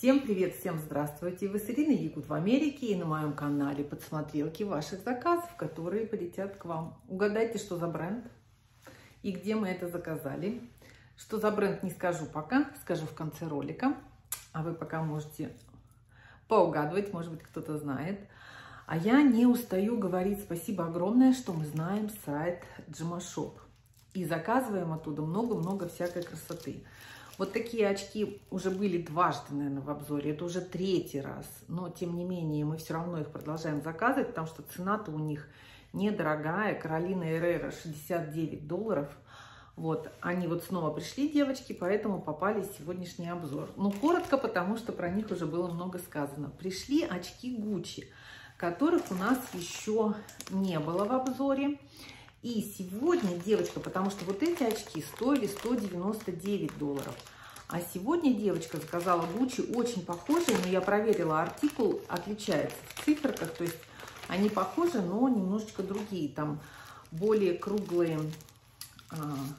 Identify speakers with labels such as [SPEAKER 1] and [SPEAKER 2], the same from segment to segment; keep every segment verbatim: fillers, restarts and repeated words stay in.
[SPEAKER 1] Всем привет, всем здравствуйте! Вы с Ириной Якут в Америке и на моем канале подсмотрелки ваших заказов, которые полетят к вам. Угадайте, что за бренд и где мы это заказали. Что за бренд, не скажу пока, скажу в конце ролика. А вы пока можете поугадывать, может быть, кто-то знает. А я не устаю говорить спасибо огромное, что мы знаем сайт Джимашоп. И заказываем оттуда много-много всякой красоты. Вот такие очки уже были дважды, наверное, в обзоре. Это уже третий раз. Но, тем не менее, мы все равно их продолжаем заказывать, потому что цена-то у них недорогая. Каролина Эррера шестьдесят девять долларов. Вот, они вот снова пришли, девочки, поэтому попали в сегодняшний обзор. Ну, коротко, потому что про них уже было много сказано. Пришли очки Гуччи, которых у нас еще не было в обзоре. И сегодня, девочка, потому что вот эти очки стоили сто девяносто девять долларов. А сегодня девочка заказала Гуччи очень похожие, но я проверила, артикул отличается в циферках. То есть они похожи, но немножечко другие. Там более круглые а,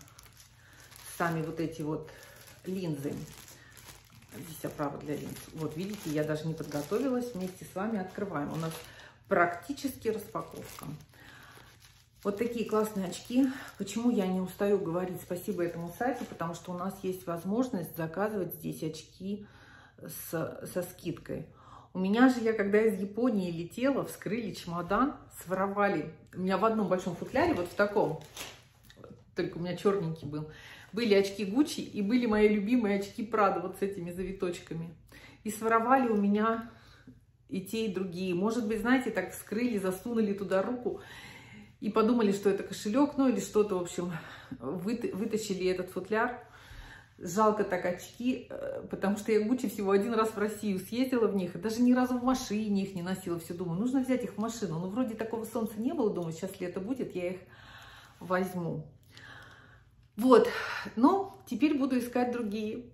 [SPEAKER 1] сами вот эти вот линзы. Здесь оправа для линз. Вот видите, я даже не подготовилась. Вместе с вами открываем. У нас практически распаковка. Вот такие классные очки. Почему я не устаю говорить спасибо этому сайту? Потому что у нас есть возможность заказывать здесь очки с, со скидкой. У меня же, я когда из Японии летела, вскрыли чемодан, своровали. У меня в одном большом футляре, вот в таком, только у меня черненький был, были очки Гуччи и были мои любимые очки Прада вот с этими завиточками. И своровали у меня и те, и другие. Может быть, знаете, так вскрыли, засунули туда руку и подумали, что это кошелек, ну или что-то, в общем, вытащили этот футляр. Жалко так очки, потому что я Гуччи всего один раз в Россию съездила в них, и даже ни разу в машине их не носила. Все думаю, нужно взять их в машину. Но вроде такого солнца не было, думаю, сейчас лето будет, я их возьму. Вот, но теперь буду искать другие.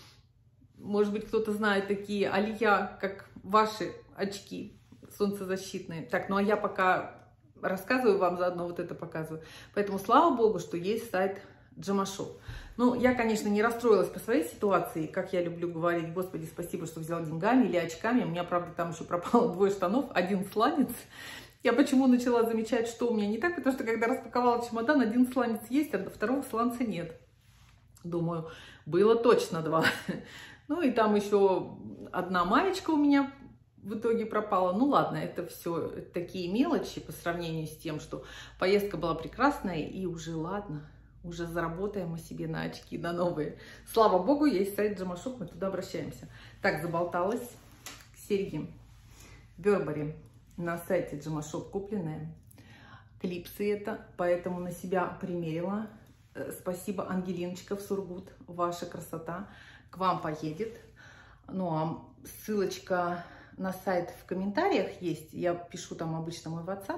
[SPEAKER 1] Может быть, кто-то знает такие Алия, как ваши очки солнцезащитные. Так, ну а я пока рассказываю вам, заодно вот это показываю. Поэтому слава богу, что есть сайт Джимашоп. Ну, я, конечно, не расстроилась по своей ситуации, как я люблю говорить, господи, спасибо, что взял деньгами или очками. У меня, правда, там еще пропало двое штанов, один сланец. Я почему начала замечать, что у меня не так, потому что когда распаковала чемодан, один сланец есть, а второго сланца нет. Думаю, было точно два. Ну и там еще одна маечка у меня в итоге пропала. Ну ладно, это все такие мелочи по сравнению с тем, что поездка была прекрасная, и уже ладно, уже заработаем мы себе на очки, на новые. Слава богу, есть сайт Джимашоп, мы туда обращаемся. Так, заболталась. Серьги Бербери на сайте Джимашоп купленные. Клипсы это, поэтому на себя примерила. Спасибо, Ангелиночка в Сургут, ваша красота к вам поедет. Ну а ссылочка на сайт в комментариях есть, я пишу там обычно мой WhatsApp,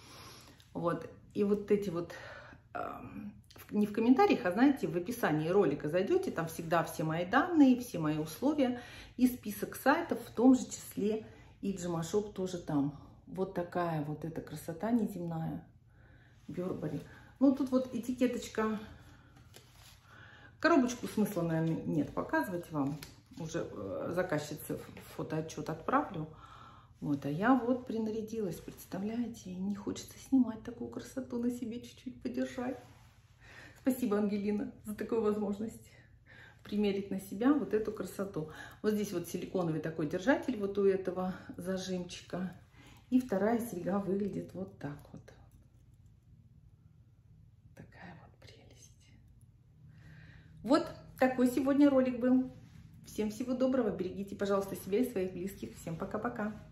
[SPEAKER 1] вот, и вот эти вот, э, не в комментариях, а знаете, в описании ролика зайдете, там всегда все мои данные, все мои условия и список сайтов, в том же числе и Джимашоп тоже там. Вот такая вот эта красота неземная, Бербери. Ну, тут вот этикеточка, коробочку смысла, наверное, нет показывать вам. Уже заказчице фотоотчет отправлю. Вот, а я вот принарядилась, представляете, не хочется снимать такую красоту, на себе чуть-чуть подержать. Спасибо, Ангелина, за такую возможность примерить на себя вот эту красоту. Вот здесь вот силиконовый такой держатель вот у этого зажимчика. И вторая серьга выглядит вот так вот. Такая вот прелесть. Вот такой сегодня ролик был. Всем всего доброго, берегите, пожалуйста, себя и своих близких. Всем пока-пока.